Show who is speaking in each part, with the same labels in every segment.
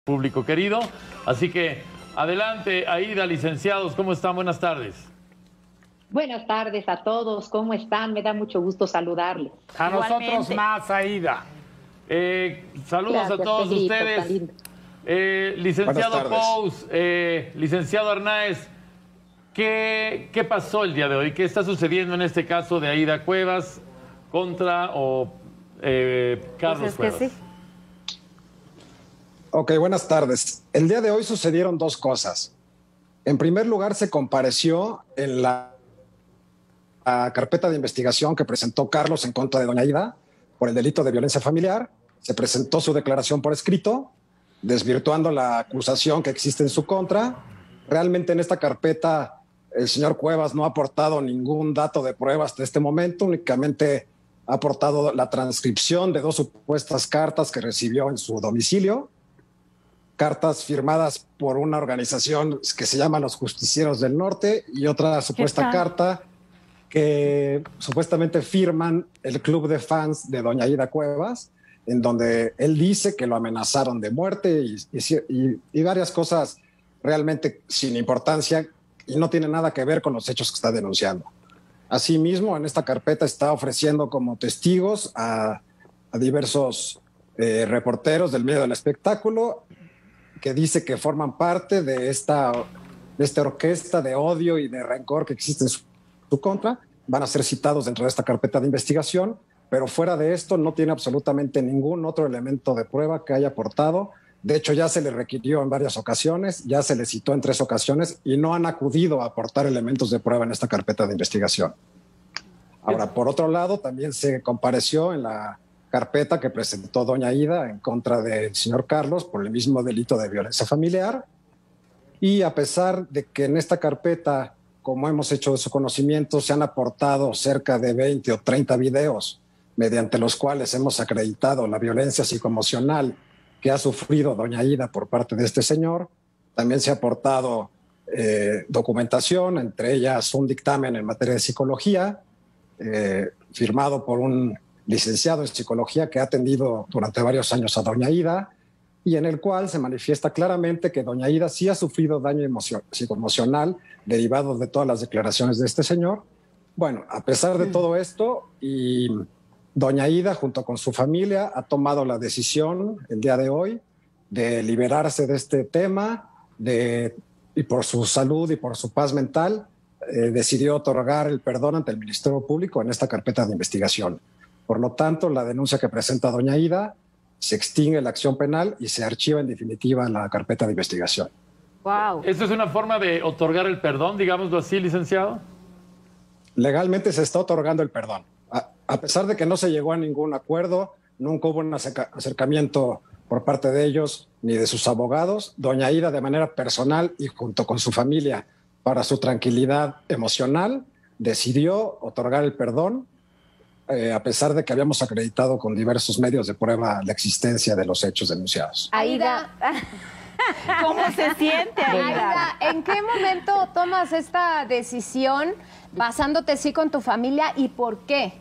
Speaker 1: público querido. Así que adelante, Aida, licenciados, ¿cómo están? Buenas tardes.
Speaker 2: Buenas tardes a todos, ¿cómo están? Me da mucho gusto saludarles.
Speaker 3: A nosotros más, Aida.
Speaker 1: Saludos
Speaker 2: Gracias,
Speaker 1: a todos
Speaker 2: Pedrito, tan
Speaker 1: ustedes.
Speaker 2: lindo.
Speaker 1: Licenciado Pous, licenciado Arnáez, ¿qué pasó el día de hoy? ¿Qué está sucediendo en este caso de Aida Cuevas contra Carlos Cuevas?
Speaker 4: Sí.
Speaker 5: Ok, buenas tardes. El día de hoy sucedieron dos cosas. En primer lugar, se compareció en la carpeta de investigación que presentó Carlos en contra de doña Aida por el delito de violencia familiar. Se presentó su declaración por escrito, desvirtuando la acusación que existe en su contra. Realmente en esta carpeta el señor Cuevas no ha aportado ningún dato de prueba hasta este momento, únicamente ha aportado la transcripción de dos supuestas cartas que recibió en su domicilio, cartas firmadas por una organización que se llama Los Justicieros del Norte y otra supuesta carta que supuestamente firman el club de fans de doña Aida Cuevas, en donde él dice que lo amenazaron de muerte y varias cosas realmente sin importancia y no tiene nada que ver con los hechos que está denunciando. Asimismo, en esta carpeta está ofreciendo como testigos a diversos reporteros del medio del espectáculo que dice que forman parte de esta orquesta de odio y de rencor que existe en su contra. Van a ser citados dentro de esta carpeta de investigación, pero fuera de esto no tiene absolutamente ningún otro elemento de prueba que haya aportado. De hecho, ya se le requirió en varias ocasiones, ya se le citó en 3 ocasiones y no han acudido a aportar elementos de prueba en esta carpeta de investigación. Ahora, por otro lado, también se compareció en la carpeta que presentó doña Aida en contra del señor Carlos por el mismo delito de violencia familiar. Y a pesar de que en esta carpeta, como hemos hecho de su conocimiento, se han aportado cerca de 20 o 30 videos mediante los cuales hemos acreditado la violencia psicoemocional que ha sufrido doña Aida por parte de este señor, también se ha aportado documentación, entre ellas un dictamen en materia de psicología, firmado por un licenciado en psicología que ha atendido durante varios años a doña Aida y en el cual se manifiesta claramente que doña Aida sí ha sufrido daño psicoemocional derivado de todas las declaraciones de este señor. Bueno, a pesar de todo esto, y doña Aida junto con su familia ha tomado la decisión el día de hoy de liberarse de este tema y por su salud y por su paz mental decidió otorgar el perdón ante el Ministerio Público en esta carpeta de investigación. Por lo tanto, la denuncia que presenta doña Aida, se extingue la acción penal y se archiva en definitiva la carpeta de investigación.
Speaker 4: Wow.
Speaker 1: ¿Esto es una forma de otorgar el perdón, digámoslo así, licenciado?
Speaker 5: Legalmente se está otorgando el perdón. A pesar de que no se llegó a ningún acuerdo, nunca hubo un acercamiento por parte de ellos ni de sus abogados, doña Aida de manera personal y junto con su familia, para su tranquilidad emocional, decidió otorgar el perdón a pesar de que habíamos acreditado con diversos medios de prueba la existencia de los hechos denunciados.
Speaker 4: Aida, ¿cómo se siente, Aida?
Speaker 6: Aida, ¿en qué momento tomas esta decisión basándote sí con tu familia y por qué?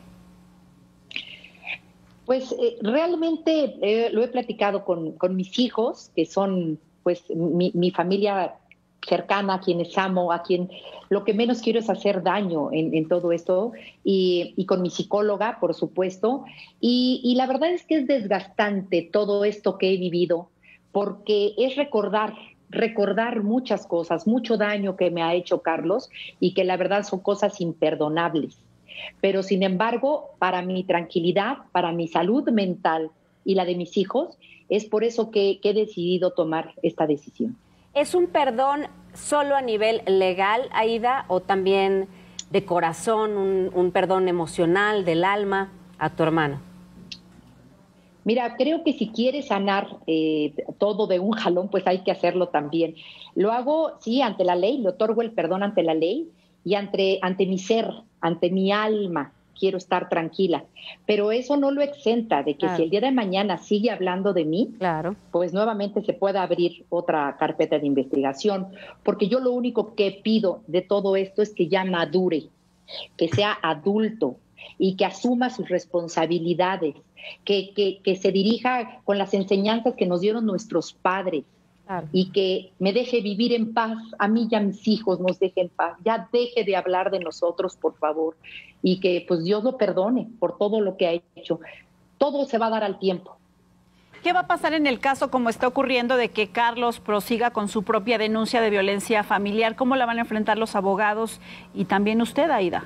Speaker 2: Pues realmente lo he platicado con mis hijos, que son pues mi familia cercana, a quienes amo, a quien lo que menos quiero es hacer daño en todo esto, y con mi psicóloga, por supuesto, y la verdad es que es desgastante todo esto que he vivido, porque es recordar muchas cosas, mucho daño que me ha hecho Carlos, y que la verdad son cosas imperdonables. Pero sin embargo, para mi tranquilidad, para mi salud mental y la de mis hijos, es por eso que he decidido tomar esta decisión.
Speaker 4: ¿Es un perdón solo a nivel legal, Aida, o también de corazón, un perdón emocional, del alma, a tu hermano?
Speaker 2: Mira, creo que si quieres sanar todo de un jalón, pues hay que hacerlo también. Lo hago, sí, ante la ley, le otorgo el perdón ante la ley y ante mi ser, ante mi alma. Quiero estar tranquila, pero eso no lo exenta de que
Speaker 4: claro,
Speaker 2: si el día de mañana sigue hablando de mí,
Speaker 4: claro,
Speaker 2: pues nuevamente se pueda abrir otra carpeta de investigación, porque yo lo único que pido de todo esto es que ya madure, que sea adulto y que asuma sus responsabilidades, que se dirija con las enseñanzas que nos dieron nuestros padres. Claro. Y que me deje vivir en paz, a mí y a mis hijos nos deje en paz, ya deje de hablar de nosotros, por favor, y que pues Dios lo perdone por todo lo que ha hecho. Todo se va a dar al tiempo.
Speaker 7: ¿Qué va a pasar en el caso como está ocurriendo de que Carlos prosiga con su propia denuncia de violencia familiar? ¿Cómo la van a enfrentar los abogados y también usted, Aída?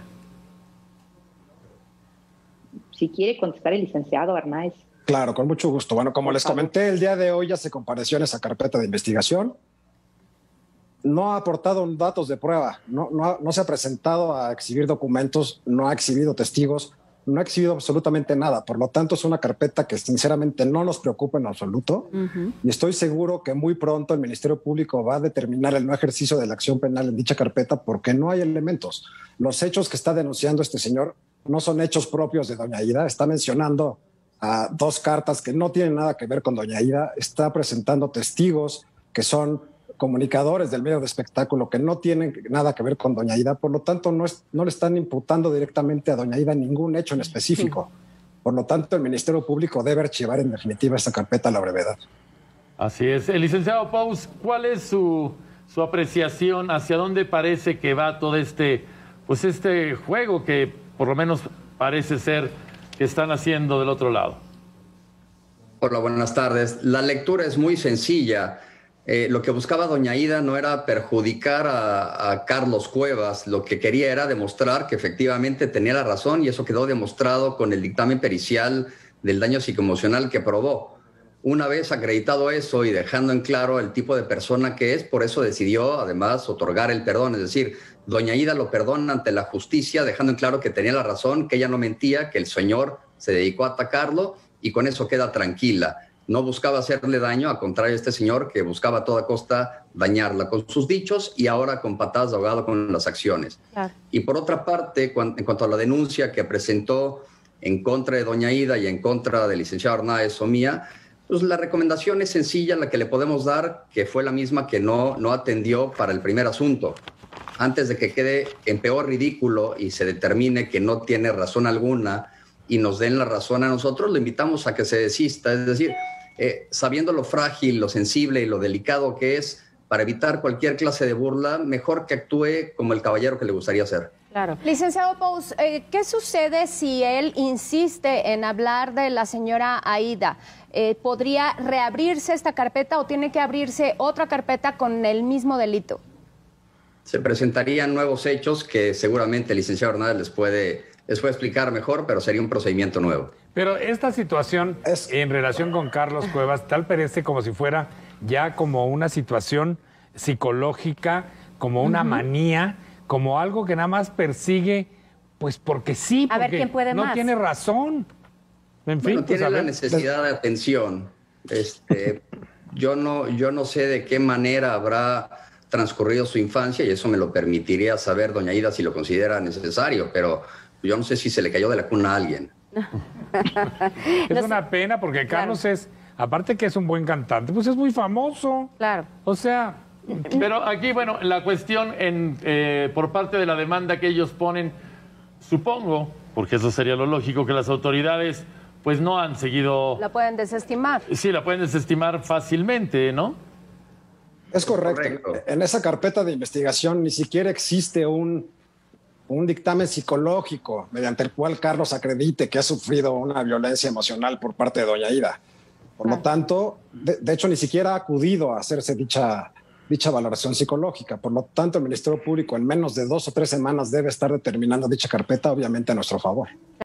Speaker 2: Si quiere contestar el licenciado Arnáez.
Speaker 5: Claro, con mucho gusto. Bueno, como les comenté, el día de hoy ya se compareció en esa carpeta de investigación. No ha aportado datos de prueba, no se ha presentado a exhibir documentos, no ha exhibido testigos, no ha exhibido absolutamente nada. Por lo tanto, es una carpeta que sinceramente no nos preocupa en absoluto. Y estoy seguro que muy pronto el Ministerio Público va a determinar el no ejercicio de la acción penal en dicha carpeta porque no hay elementos. Los hechos que está denunciando este señor no son hechos propios de doña Aída. Está mencionando a 2 cartas que no tienen nada que ver con doña Aída. Está presentando testigos que son comunicadores del medio de espectáculo que no tienen nada que ver con doña Aída. Por lo tanto, no le están imputando directamente a doña Aída ningún hecho en específico. Por lo tanto, el Ministerio Público debe archivar en definitiva esta carpeta a la brevedad.
Speaker 1: Así es. El licenciado Pous, ¿cuál es su apreciación? ¿Hacia dónde parece que va todo este juego que por lo menos parece ser que están haciendo del otro lado?
Speaker 8: Hola, buenas tardes. La lectura es muy sencilla. Lo que buscaba doña Aída no era perjudicar a Carlos Cuevas, lo que quería era demostrar que efectivamente tenía la razón y eso quedó demostrado con el dictamen pericial del daño psicoemocional que probó. Una vez acreditado eso y dejando en claro el tipo de persona que es, por eso decidió además otorgar el perdón, es decir, doña Aída lo perdona ante la justicia, dejando en claro que tenía la razón, que ella no mentía, que el señor se dedicó a atacarlo y con eso queda tranquila. No buscaba hacerle daño, al contrario, este señor que buscaba a toda costa dañarla con sus dichos y ahora con patadas de ahogado con las acciones. Claro. Y por otra parte, en cuanto a la denuncia que presentó en contra de doña Aída y en contra del licenciado Arnáez o mía, pues la recomendación es sencilla, la que le podemos dar, que fue la misma que no atendió para el primer asunto. Antes de que quede en peor ridículo y se determine que no tiene razón alguna y nos den la razón a nosotros, lo invitamos a que se desista. Es decir, sabiendo lo frágil, lo sensible y lo delicado que es, para evitar cualquier clase de burla, mejor que actúe como el caballero que le gustaría ser.
Speaker 6: Claro. Licenciado Pous, ¿qué sucede si él insiste en hablar de la señora Aída? ¿Podría reabrirse esta carpeta o tiene que abrirse otra carpeta con el mismo delito?
Speaker 8: Se presentarían nuevos hechos que seguramente el licenciado Hernández les puede explicar mejor, pero sería un procedimiento nuevo.
Speaker 3: Pero esta situación en relación con Carlos Cuevas tal parece como si fuera ya como una situación psicológica, como una manía, como algo que nada más persigue, pues porque sí, porque
Speaker 6: a ver quién puede
Speaker 3: no
Speaker 6: más.
Speaker 3: Tiene razón. En fin,
Speaker 8: bueno, tiene la necesidad de atención. Yo no sé de qué manera habrá transcurrido su infancia y eso me lo permitiría saber doña Aída si lo considera necesario, pero yo no sé si se le cayó de la cuna a alguien.
Speaker 3: Es una pena porque Carlos es, aparte que es un buen cantante, pues es muy famoso.
Speaker 6: Claro.
Speaker 3: O sea...
Speaker 1: Pero aquí, bueno, la cuestión por parte de la demanda que ellos ponen, supongo, porque eso sería lo lógico, que las autoridades pues no han seguido...
Speaker 6: La pueden desestimar.
Speaker 1: Sí, la pueden desestimar fácilmente, ¿no?
Speaker 5: Es correcto. En esa carpeta de investigación ni siquiera existe un dictamen psicológico mediante el cual Carlos acredite que ha sufrido una violencia emocional por parte de doña Aída. Por lo tanto, de hecho, ni siquiera ha acudido a hacerse dicha valoración psicológica. Por lo tanto, el Ministerio Público en menos de 2 o 3 semanas debe estar determinando dicha carpeta, obviamente a nuestro favor.